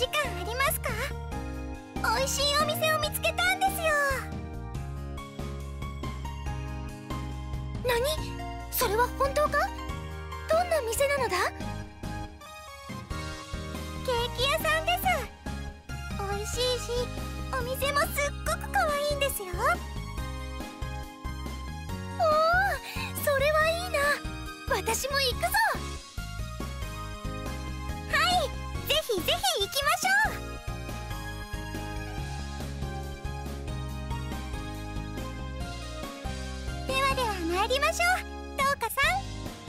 時間ありますか？美味しいお店を見つけたんですよ。何？それは本当か？どんな店なのだ？ケーキ屋さんです。美味しいし、お店もすっごく可愛いんですよ。おお、それはいいな。私も行くぞ。はい、ぜひぜひ行きましょう。ではでは参りましょう、トウカさん。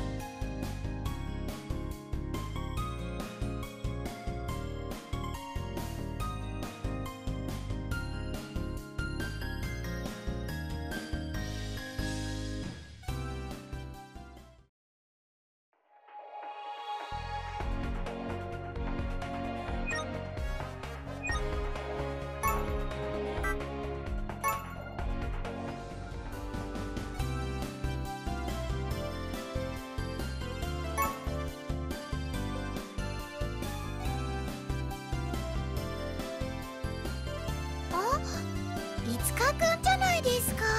いつかくんじゃないですか。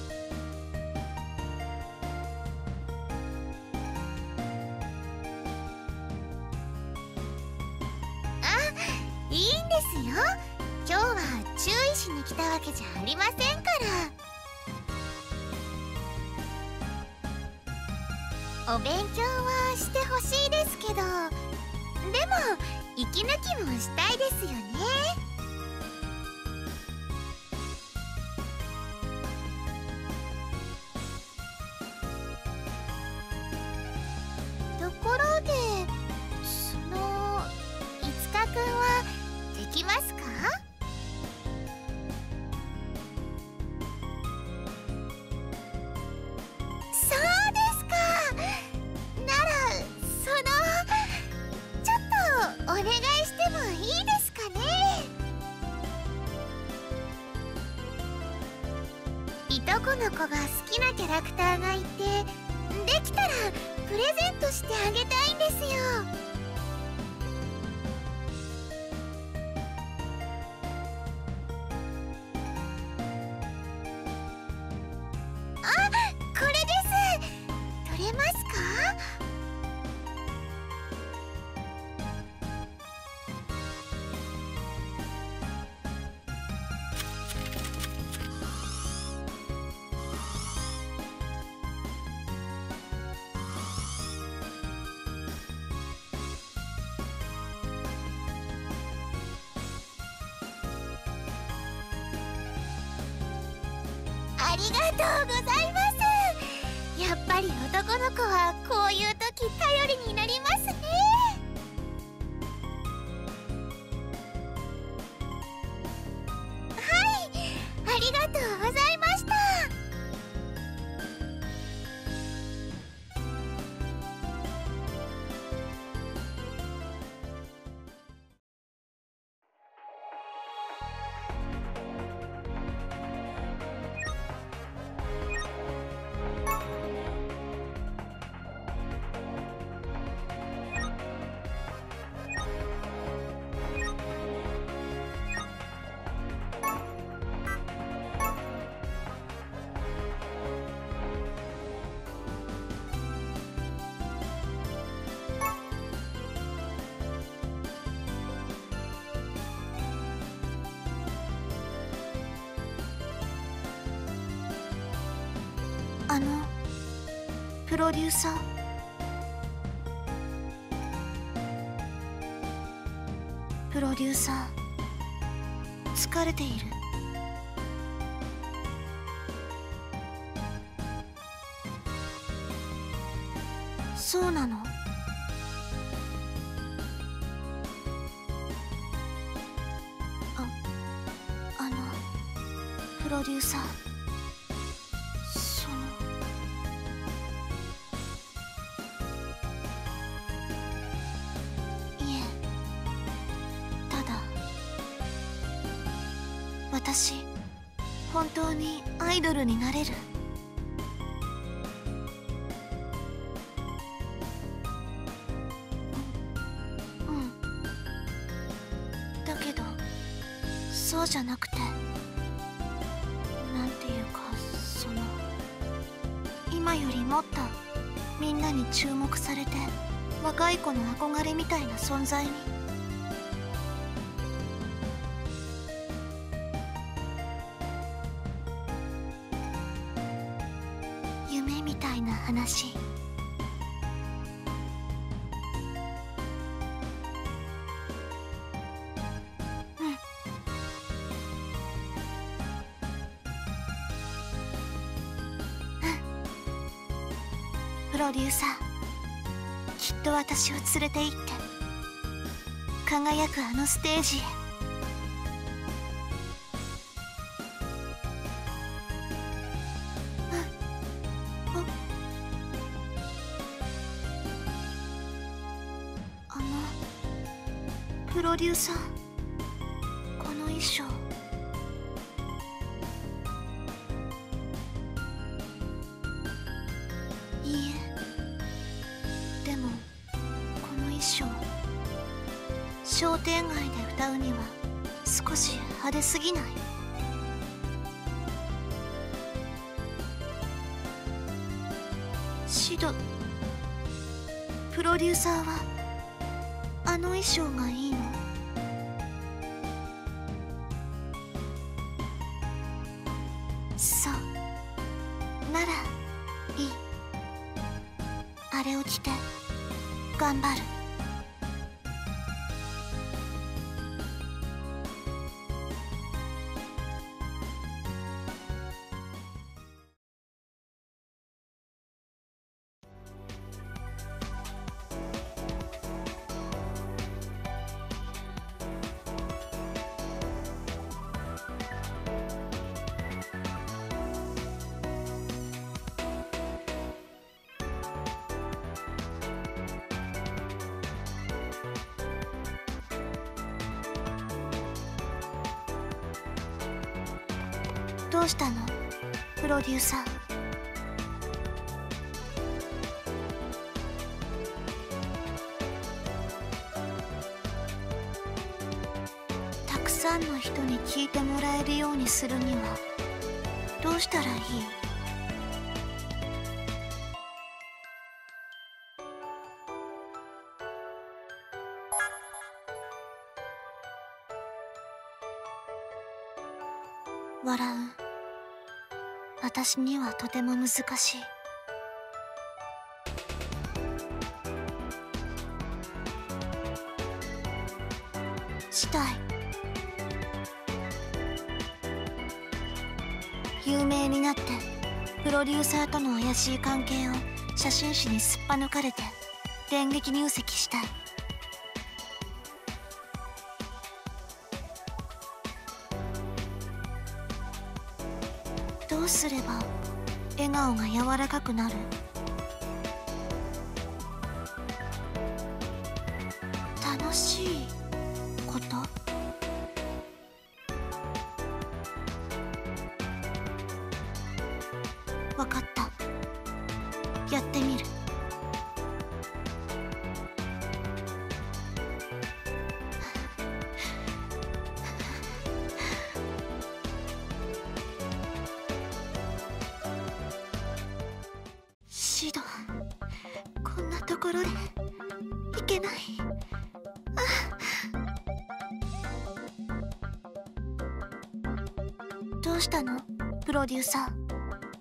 あ、いいんですよ。今日は注意しに来たわけじゃありませんから。お勉強はしてほしいですけど、でも息抜きもしたいですよね。ところで、いつかくんはできますか？そうですか。なら、ちょっとお願いしてもいいですかね？いとこの子が好きなキャラクターがいて、できたらプレゼントしてあげたいんですよ。あ、これです。取れますか？ありがとうございます。やっぱり男の子はこういう時頼りになりますね。はい、ありがとうございました。プロデューサー。プロデューサー、疲れている。そうなの？プロデューサー、私、本当にアイドルになれる？ そうじゃなくて、なんていうか、今よりもっとみんなに注目されて、若い子の憧れみたいな存在に。夢みたいな話。プロデューサー、きっと私を連れて行って、輝くあのステージへ。プロデューサー、この衣装。いいえ、でもこの衣装、商店街で歌うには少し派手すぎない？シド、プロデューサーはあの衣装がいいの？そう、ならいい。あれを着て頑張る。どうしたの、プロデューサー。たくさんの人に聞いてもらえるようにするにはどうしたらいい？笑う。私にはとても難しい。したい。有名になってプロデューサーとの怪しい関係を写真誌にすっぱ抜かれて電撃入籍したい。どうすれば笑顔が柔らかくなる？楽しいこと？わかった。やってみる。シド、こんなところでいけない。どうしたの、プロデューサー。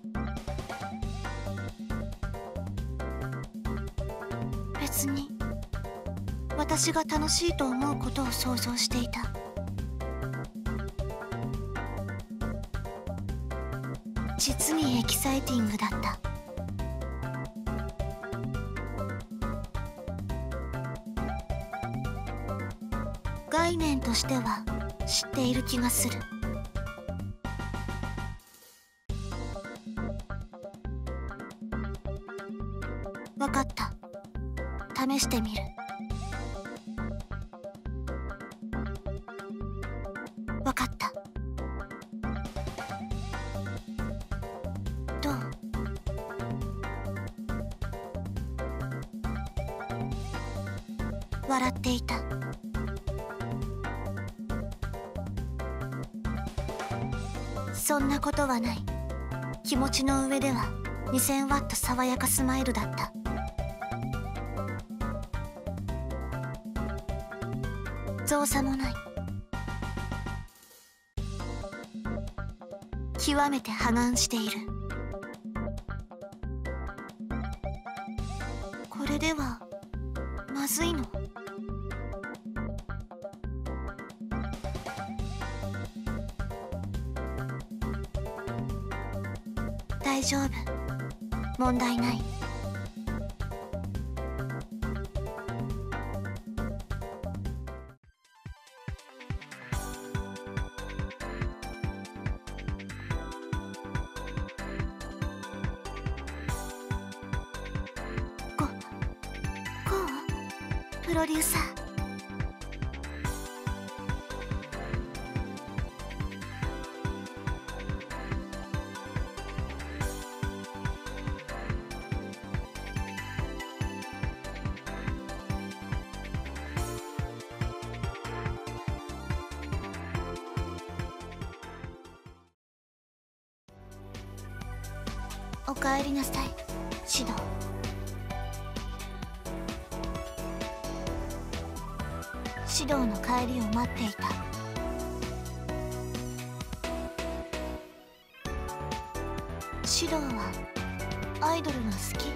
別に私が楽しいと思うことを想像していた。実にエキサイティングだった。概念としては知っている気がする。わかった。試してみる。わかった。どう？笑っていた。 そんなことはない。気持ちの上では2000ワット爽やかスマイルだった。造作もない。極めて破顔している。これではまずいの？大丈夫、問題ない。こうプロデューサー。おかえりなさい、シド。シドの帰りを待っていた。シドはアイドルが好き？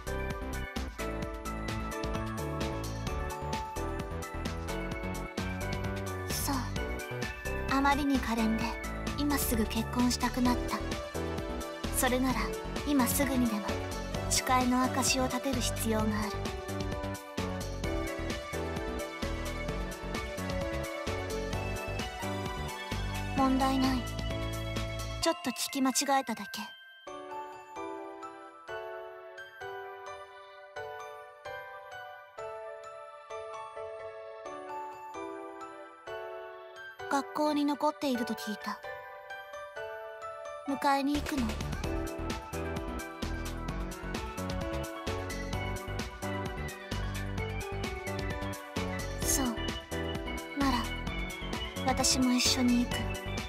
そう、あまりに可憐で今すぐ結婚したくなった。それなら今すぐにでも誓いの証を立てる必要がある。問題ない。ちょっと聞き間違えただけ。学校に残っていると聞いた。迎えに行くの？そうなら私も一緒に行く。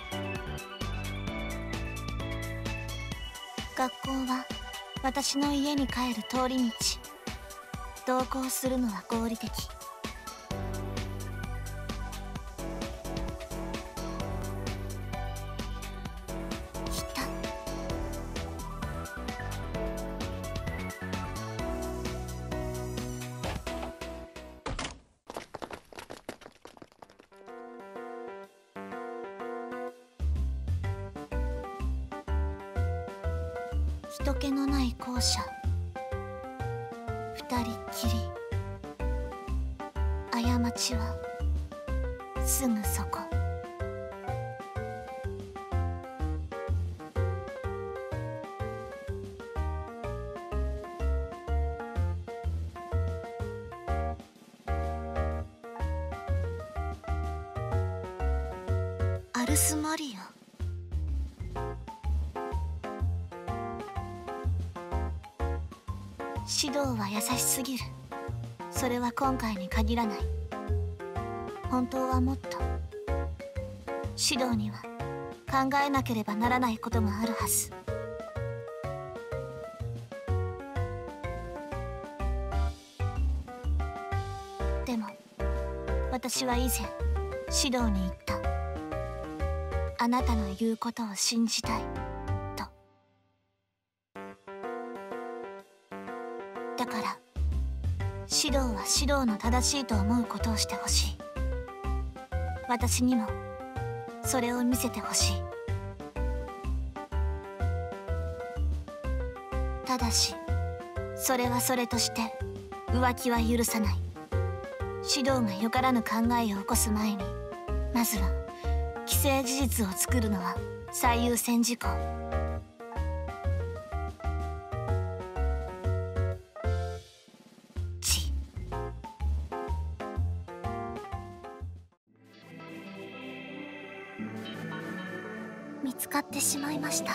学校は私の家に帰る通り道。同行するのは合理的。人気のない校舎、二人っきり。過ちはすぐそこ。アルスマリア。指導は優しすぎる。それは今回に限らない。本当はもっと指導には考えなければならないことがあるはず。でも私は以前指導に言った。あなたの言うことを信じたいと。だから指導は指導の正しいと思うことをしてほしい。私にもそれを見せてほしい。ただしそれはそれとして浮気は許さない。指導がよからぬ考えを起こす前にまずは既成事実を作るのは最優先事項。見つかってしまいました。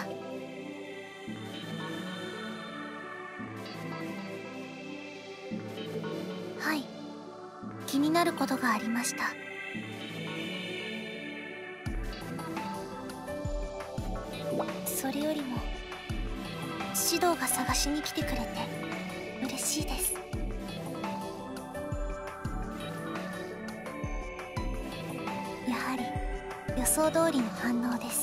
はい、気になることがありました。 それよりも指導が探しに来てくれて嬉しいです。やはり予想通りの反応です。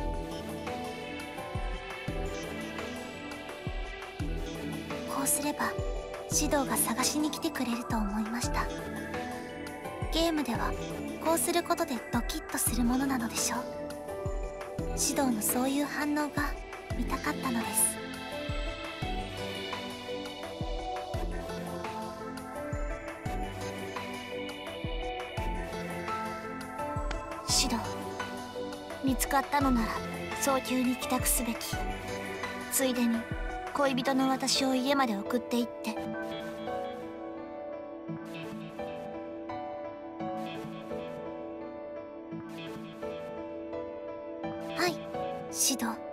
こうすれば指導が探しに来てくれると思いました。ゲームではこうすることでドキッとするものなのでしょう。指導のそういう反応が見たかったのです。指導、見つかったのなら早急に帰宅すべき。ついでに恋人の私を家まで送っていって。はい、指導。